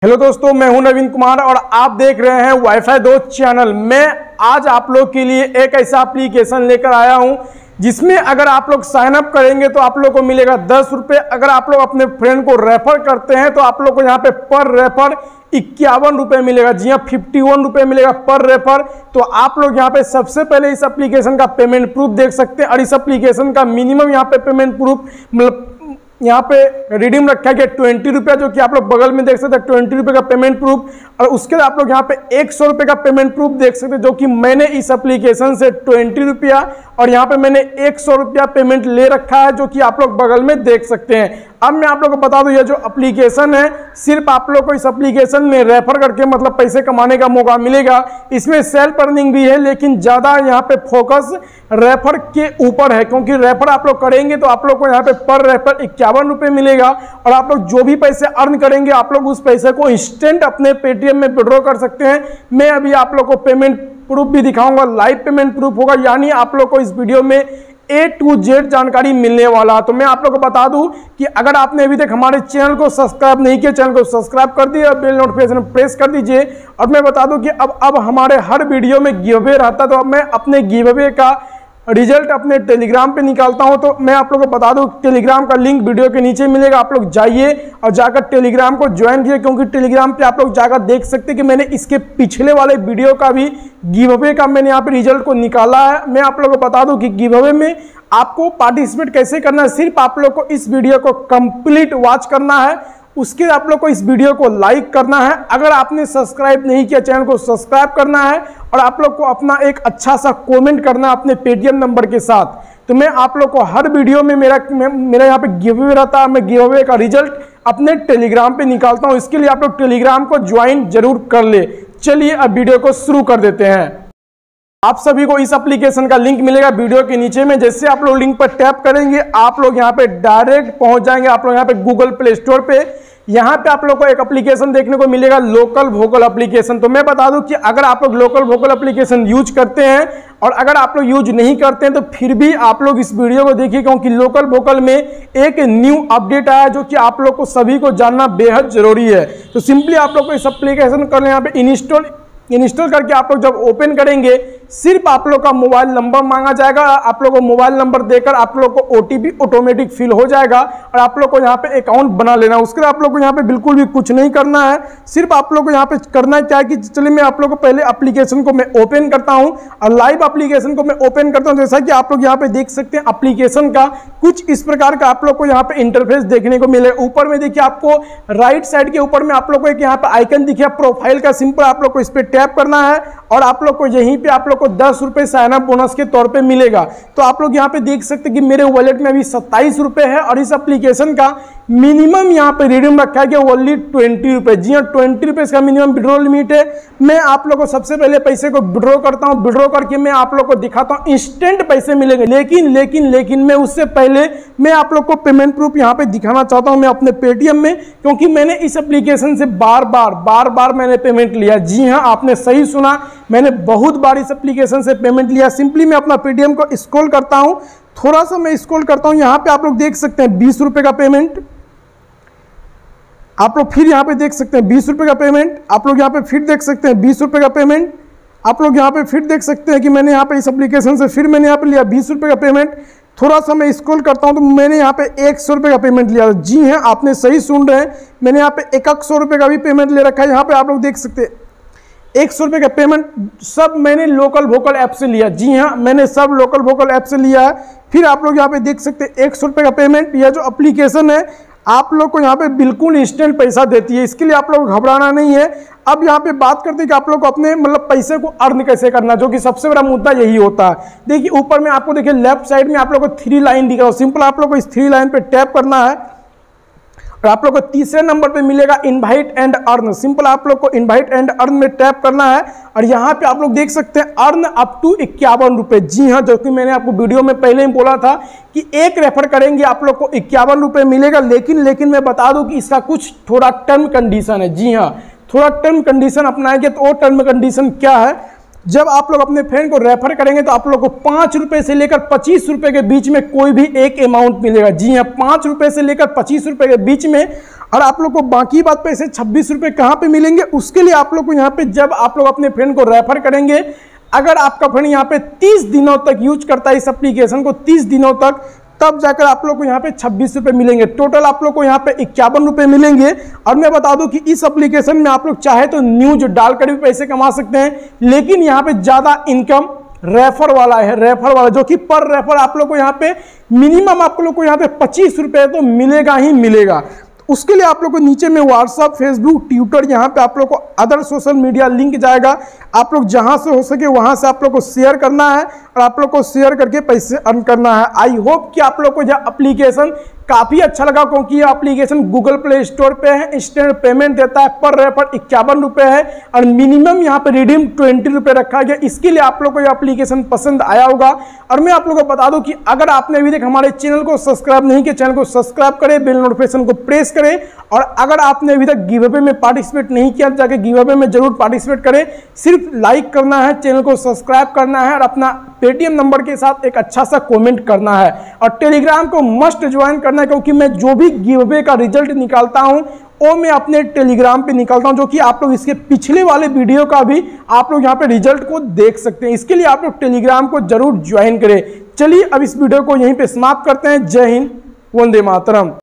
Hello दोस्तों, मैं हूं नवीन कुमार और आप देख रहे हैं वाईफाई दोस्त चैनल। मैं आज आप लोग के लिए एक ऐसा एप्लीकेशन लेकर आया हूं जिसमें अगर आप लोग साइन अप करेंगे तो आप लोग को मिलेगा 10 रुपये। अगर आप लोग अपने फ्रेंड को रेफर करते हैं तो आप लोग को यहाँ पे पर रेफर 51 रुपये मिलेगा। जी हाँ, 51 रुपये मिलेगा पर रेफर। तो आप लोग यहाँ पे सबसे पहले इस एप्लीकेशन का पेमेंट प्रूफ देख सकते हैं और इस एप्लीकेशन का मिनिमम यहाँ पे पेमेंट प्रूफ मतलब यहाँ पे रिडीम रखा गया 20 रुपया, जो कि आप लोग बगल में देख सकते हैं 20 रुपये का पेमेंट प्रूफ। और उसके बाद आप लोग यहाँ पे 100 रुपये का पेमेंट प्रूफ देख सकते हैं, जो कि मैंने इस एप्लीकेशन से 20 रुपया और यहाँ पे मैंने 100 रुपया पेमेंट ले रखा है, जो कि आप लोग बगल में देख सकते हैं। अब मैं आप लोग को बता दूं, ये जो एप्लीकेशन है सिर्फ आप लोग को इस एप्लीकेशन में रेफर करके मतलब पैसे कमाने का मौका मिलेगा। इसमें सेल्फ अर्निंग भी है, लेकिन ज़्यादा यहाँ पे फोकस रेफर के ऊपर है, क्योंकि रेफर आप लोग करेंगे तो आप लोग को यहाँ पे पर रेफर 51 रुपये मिलेगा और आप लोग जो भी पैसे अर्न करेंगे आप लोग उस पैसे को इंस्टेंट अपने पेटीएम में विड्रॉ कर सकते हैं। मैं अभी आप लोग को पेमेंट प्रूफ भी दिखाऊंगा, लाइव पेमेंट प्रूफ होगा, यानी आप लोग को इस वीडियो में A to Z जानकारी मिलने वाला। तो मैं आप लोग को बता दूं कि अगर आपने अभी तक हमारे चैनल को सब्सक्राइब नहीं किया, चैनल को सब्सक्राइब कर दिए और बेल नोटिफिकेशन प्रेस कर दीजिए। और मैं बता दूं कि अब हमारे हर वीडियो में गिव अवे रहता, तो अब मैं अपने गिव अवे का रिजल्ट अपने टेलीग्राम पे निकालता हूं। तो मैं आप लोगों को बता दूं टेलीग्राम का लिंक वीडियो के नीचे मिलेगा, आप लोग जाइए और जाकर टेलीग्राम को ज्वाइन कीजिए, क्योंकि टेलीग्राम पे आप लोग जाकर देख सकते हैं कि मैंने इसके पिछले वाले वीडियो का भी गिव अवे का मैंने यहाँ पे रिजल्ट को निकाला है। मैं आप लोगों को बता दूं कि गिव अवे में आपको पार्टिसिपेट कैसे करना है। सिर्फ आप लोग को इस वीडियो को कंप्लीट वॉच करना है, उसके आप लोग को इस वीडियो को लाइक करना है। अगर आपने सब्सक्राइब नहीं किया चैनल को सब्सक्राइब करना है और आप लोग को अपना एक अच्छा सा कमेंट करना है अपने पेटीएम नंबर के साथ। तो मैं आप लोग को हर वीडियो में मेरा यहाँ पे गिव अवे रहता है, मैं गिव अवे का रिजल्ट अपने टेलीग्राम पे निकालता हूँ। इसके लिए आप लोग टेलीग्राम को ज्वाइन जरूर कर ले। चलिए अब वीडियो को शुरू कर देते हैं। आप सभी को इस एप्लीकेशन का लिंक मिलेगा वीडियो के नीचे में। जैसे आप लोग लिंक पर टैप करेंगे आप लोग यहाँ पे डायरेक्ट पहुंच जाएंगे आप लोग यहाँ पे गूगल प्ले स्टोर पे। यहाँ पे आप लोग को एक एप्लीकेशन देखने को मिलेगा, लोकल वोकल एप्लीकेशन। तो मैं बता दूं कि अगर आप लोग लोकल वोकल एप्लीकेशन यूज करते हैं और अगर आप लोग यूज नहीं करते हैं तो फिर भी आप लोग इस वीडियो को देखिए, क्योंकि लोकल वोकल में एक न्यू अपडेट आया जो कि आप लोग को सभी को जानना बेहद जरूरी है। तो सिंपली आप लोग को इस एप्लीकेशन कर लें, यहाँ पे इंस्टॉल करके आप लोग जब ओपन करेंगे सिर्फ आप लोग का मोबाइल नंबर मांगा जाएगा। आप लोग को मोबाइल नंबर देकर आप लोग को ओटीपी ऑटोमेटिक फिल हो जाएगा और आप लोग को यहाँ पे अकाउंट बना लेना। उसके बाद आप लोग को यहाँ पे बिल्कुल भी कुछ नहीं करना है, सिर्फ आप लोग को यहाँ पे करना है क्या है कि चलिए मैं आप लोग को पहले एप्लीकेशन को मैं ओपन करता हूँ और लाइव एप्लीकेशन को मैं ओपन करता हूँ। जैसा कि आप लोग यहाँ पे देख सकते हैं एप्लीकेशन का कुछ इस प्रकार का आप लोग को यहाँ पे इंटरफेस देखने को मिलेगा। ऊपर में देखिए आपको राइट साइड के ऊपर में आप लोग को एक यहाँ पे आइकन दिखे प्रोफाइल का, सिंपल आप लोग को इस पर टैप करना है और आप लोग को यहीं पे आप लोग को 10 रुपए साइन अप बोनस के तौर पे मिलेगा। तो आप लोग यहाँ पे देख सकते हैं कि मेरे वॉलेट में अभी 27 रुपए है और इस एप्लीकेशन का मिनिमम यहाँ पे रिडीम रखा है कि ओनली 20 रुपए। जी हाँ, 20 रुपए इसका मिनिमम विड्रॉ लिमिट है। मैं आप लोग को सबसे पहले पैसे को विड्रॉ करता हूँ, विड्रॉ करके मैं आप लोग को दिखाता हूँ इंस्टेंट पैसे मिलेंगे। लेकिन मैं उससे पहले मैं आप लोग को पेमेंट प्रूफ यहाँ पे दिखाना चाहता हूँ मैं अपने पेटीएम में, क्योंकि मैंने इस एप्लीकेशन से बार बार मैंने पेमेंट लिया। जी हाँ, आपने सही सुना, मैंने बहुत बार इस एप्लीकेशन से पेमेंट लिया। सिंपली मैं अपना पेटीएम को स्क्रॉल करता हूँ, थोड़ा सा मैं स्क्रॉल करता हूँ, यहाँ पे आप लोग देख सकते हैं 20 रुपए का पेमेंट। आप लोग फिर यहाँ पे देख सकते हैं 20 रुपए का पेमेंट। आप लोग यहाँ पे फिर देख सकते हैं 20 रुपए का पेमेंट। आप लोग यहाँ पे फिर देख सकते हैं कि मैंने यहाँ पे इस एप्लीकेशन से फिर मैंने यहाँ पे लिया 20 रुपए का पेमेंट। थोड़ा सा मैं स्क्रॉल करता हूँ तो मैंने यहाँ पे 100 रुपए का पेमेंट लिया। जी हाँ, आपने सही सुन रहे हैं, मैंने यहाँ पे 100 रुपए का भी पेमेंट ले रखा है। यहाँ पे आप लोग देख सकते हैं 100 रुपए का पेमेंट सब मैंने लोकल वोकल ऐप से लिया। जी हाँ, मैंने सब लोकल वोकल ऐप से लिया है। फिर आप लोग यहाँ पे देख सकते हैं 100 रुपए का पेमेंट। यह जो एप्लीकेशन है आप लोग को यहाँ पे बिल्कुल इंस्टेंट पैसा देती है, इसके लिए आप लोग घबराना नहीं है। अब यहाँ पे बात करते हैं कि आप लोग को अपने मतलब पैसे को अर्न कैसे करना, जो कि सबसे बड़ा मुद्दा यही होता है। देखिए ऊपर में आपको देखिए लेफ्ट साइड में आप लोग को 3 लाइन दिख रहा है, सिंपल आप लोग को इस 3 लाइन पे टैप करना है और आप लोग को तीसरे नंबर पे मिलेगा इनवाइट एंड अर्न। सिंपल आप लोग को इनवाइट एंड अर्न में टैप करना है और यहाँ पे आप लोग देख सकते हैं अर्न अप टू 51 रुपए। जी हाँ, जो कि मैंने आपको वीडियो में पहले ही बोला था कि एक रेफर करेंगे आप लोग को 51 रुपए मिलेगा। लेकिन मैं बता दूं कि इसका कुछ थोड़ा टर्म कंडीशन है। जी हाँ, थोड़ा टर्म कंडीशन अपनाएंगे। तो वो टर्म कंडीशन क्या है, जब आप लोग अपने फ्रेंड को रेफर करेंगे तो आप लोग को 5 रुपए से लेकर 25 रुपए के बीच में कोई भी एक अमाउंट मिलेगा। जी हाँ, 5 रुपए से लेकर 25 रुपए के बीच में। और आप लोग को बाकी बात पैसे 26 रुपए कहाँ पे मिलेंगे, उसके लिए आप लोग को यहाँ पे जब आप लोग अपने फ्रेंड को रेफर करेंगे, अगर आपका फ्रेंड यहाँ पे 30 दिनों तक यूज करता है इस एप्लीकेशन को, 30 दिनों तक, तब जाकर आप लोग को यहाँ पे 26 रुपए मिलेंगे। टोटल आप लोग को यहाँ पे 51 रुपए मिलेंगे। और मैं बता दूं कि इस एप्लीकेशन में आप लोग चाहे तो न्यूज डालकर भी पैसे कमा सकते हैं, लेकिन यहाँ पे ज्यादा इनकम रेफर वाला है, रेफर वाला, जो कि पर रेफर आप लोग को यहाँ पे मिनिमम आप लोग को यहाँ पे 25 रुपए तो मिलेगा ही मिलेगा। उसके लिए आप लोग को नीचे में व्हाट्सअप, फेसबुक, ट्विटर, यहाँ पे आप लोग को अदर सोशल मीडिया लिंक जाएगा। आप लोग जहां से हो सके वहां से आप लोग को शेयर करना है और आप लोग को शेयर करके पैसे अर्न करना है। आई होप कि आप लोग को यह एप्लीकेशन काफी अच्छा लगा, क्योंकि यह एप्लीकेशन गूगल प्ले स्टोर पे है, इंस्टेंट पेमेंट देता है, पर रेफर 51 रुपए है और मिनिमम यहाँ पे रिडीम 20 रुपए रखा गया। इसके लिए आप लोग को यह एप्लीकेशन पसंद आया होगा। और मैं आप लोगों को बता दूं कि अगर आपने अभी तक हमारे चैनल को सब्सक्राइब नहीं किया, चैनल को सब्सक्राइब करें, बेल नोटिफिकेशन को प्रेस करें। और अगर आपने अभी तक गिव अवे में पार्टिसिपेट नहीं किया, जाके गिव अवे में जरूर पार्टिसिपेट करें। सिर्फ लाइक करना है, चैनल को सब्सक्राइब करना है और अपना पेटीएम नंबर के साथ एक अच्छा सा कमेंट करना है। और टेलीग्राम को मस्ट ज्वाइन करना है, क्योंकि मैं जो भी गिव अवे का रिजल्ट निकालता हूं वो मैं अपने टेलीग्राम पे निकालता हूं, जो कि आप लोग इसके पिछले वाले वीडियो का भी आप लोग यहां पे रिजल्ट को देख सकते हैं। इसके लिए आप लोग टेलीग्राम को जरूर ज्वाइन करें। चलिए अब इस वीडियो को यहीं पे समाप्त करते हैं। जय हिंद, वंदे मातरम।